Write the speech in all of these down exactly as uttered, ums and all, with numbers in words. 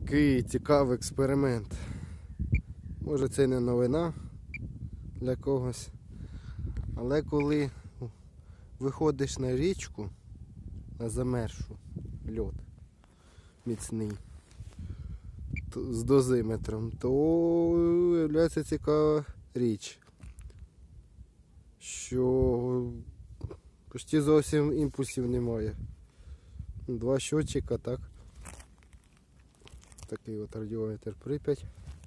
Такий цікавий експеримент. Може це не новина для когось, але коли виходиш на річку, на замершу, льод міцний, з дозиметром, то виявляється цікава річ, що почти зовсім імпульсів немає. Два щотчика, так. Такий от радіометр Прип'ять.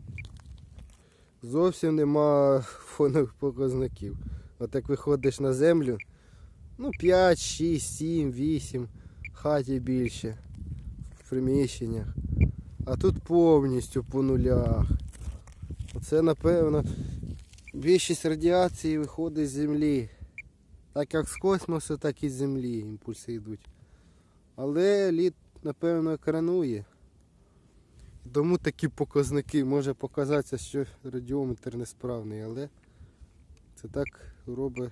Зовсім нема фонових показників. От як виходиш на землю, ну п'ять, шість, сім, вісім, в хаті більше, в приміщеннях. А тут повністю по нулях. Оце, напевно, більшість радіації виходить з землі. Так як з космосу, так і з землі імпульси йдуть. Але лід, напевно, екранує. Тому такі показники, може показатися, що радіометр несправний, але це так робить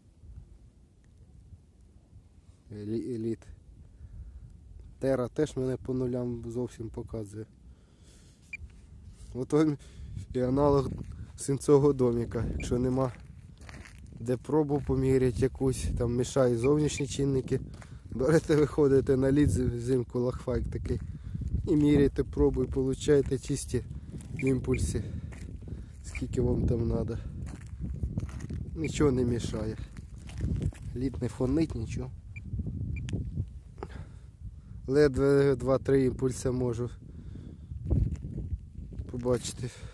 лід. Тера теж мене по нулям зовсім показує. От він і аналог свинцового доміка. Якщо нема де пробу поміряти якусь, там мішають зовнішні чинники, берете, виходите на лід взимку, лахфайк такий, і міряєте пробу і получаєте чисті імпульси, скільки вам там треба. Нічого не мішає. Лід не фонить, нічого. Ледве два-три імпульси можу побачити.